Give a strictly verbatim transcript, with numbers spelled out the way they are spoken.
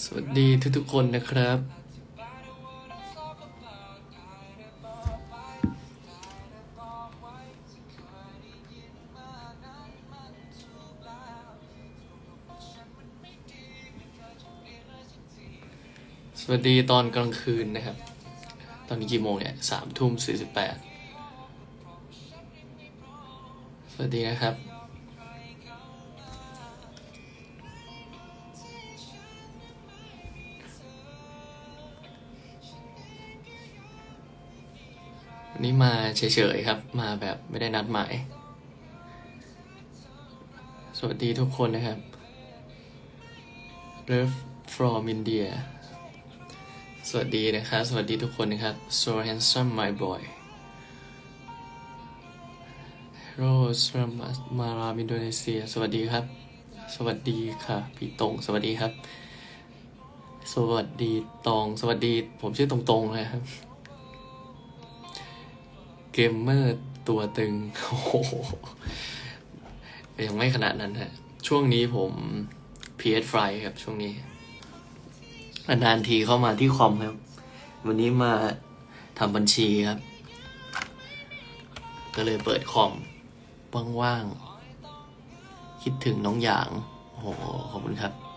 วัสดีทุกๆคนนะครับสวัสดีตอนกลางคืนนะครับตอนนี้กี่โมงเนี่ยสามทุ่มสี่สิบแปดสวัสดีนะครับวันนี้มาเฉยๆครับมาแบบไม่ได้นัดหมายสวัสดีทุกคนนะครับ Love from India สวัสดีนะครับสวัสดีทุกคนนะครับ So handsome my boy Rose from มาลาอินโดนีเซียสวัสดีครับสวัสดีค่ะพี่ตงสวัสดีครับสวัสดีตองสวัสดีผมชื่อตรงๆนะครับเกมเมอร์ตัวตึงโอ้โหยังไม่ขนาดนั้นฮะช่วงนี้ผม พี เอส Fry ครับช่วงนี้นานทีเข้ามาที่คอมครับวันนี้มาทำบัญชีครับก็เลยเปิดคอมว่างๆคิดถึงน้องหยางโอ้โหขอบคุณครับ